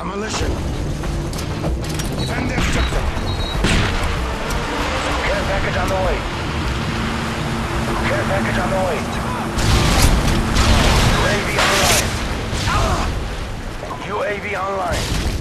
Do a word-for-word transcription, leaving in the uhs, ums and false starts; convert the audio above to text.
Demolition. Defend the objective. Care package on the way. Care package on the way. U A V online. U A V online.